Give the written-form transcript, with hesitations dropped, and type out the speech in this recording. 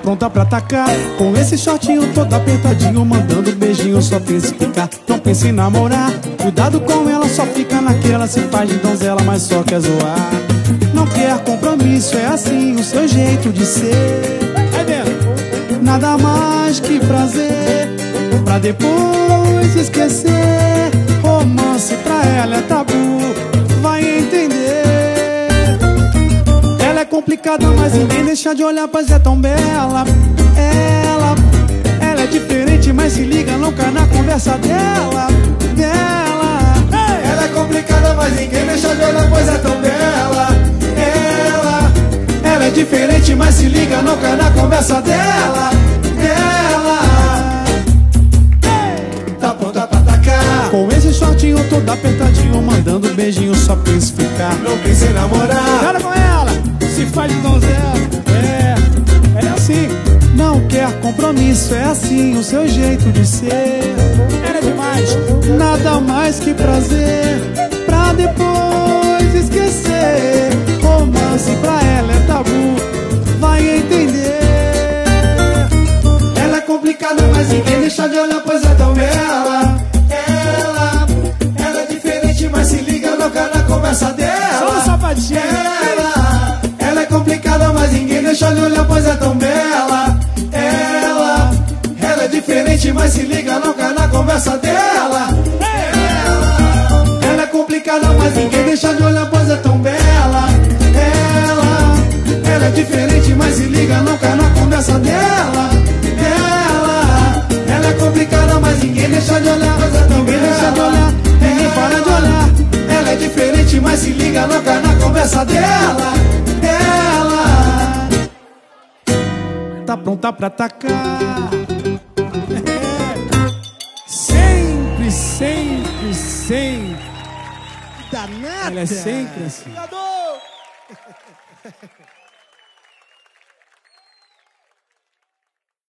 pronta pra atacar, com esse shortinho todo apertadinho, mandando beijinho, só pensa em ficar. Não pense em namorar, cuidado com ela, só fica naquela, se faz de donzela, mas só quer zoar. Não quer compromisso, é assim o seu jeito de ser. Vai vendo? Nada mais que prazer, pra depois esquecer. Romance pra ela é tabu, vai entender. Ela é complicada, mas ninguém deixa de olhar, pois é tão bela. Ela é diferente, mas se liga, não cai na conversa dela. Ela é complicada, mas ninguém deixa de olhar, pois é tão bela. Ela é diferente, mas se liga, não cai na conversa dela. Tá pronta pra atacar, com esse shortinho todo apertadinho, mandando beijinho, só pensa em ficar. não pense em namorar. Cara com ela, se faz de donzela. Ela é assim. Não quer compromisso, é assim o seu jeito de ser. Ela é demais, Nada mais que prazer, pra depois esquecer. Romance pra ela é tabu, vai entender. ela é complicada, mas ninguém deixa de olhar, pois é tão bela. Ela é diferente, mas se liga, não cai na conversa dela. Só no sapatinho. Ela é complicada, mas ninguém deixa de olhar, pois é tão bela. Ela é diferente, mas se liga, não cai na conversa dela. Ela é complicada, mas ninguém deixa de olhar, pois é tão bela. Ela é diferente, mas se liga, não cai na conversa dela. Ela é complicada, mas ninguém deixa de olhar, pois é tão Ninguém bela. deixa de olhar, ninguém para de olhar. Ela é diferente, mas se liga, não cai na conversa dela. Tá pronta pra atacar. Sempre, sempre, sempre. Danada. Ela é sempre assim. Jogador.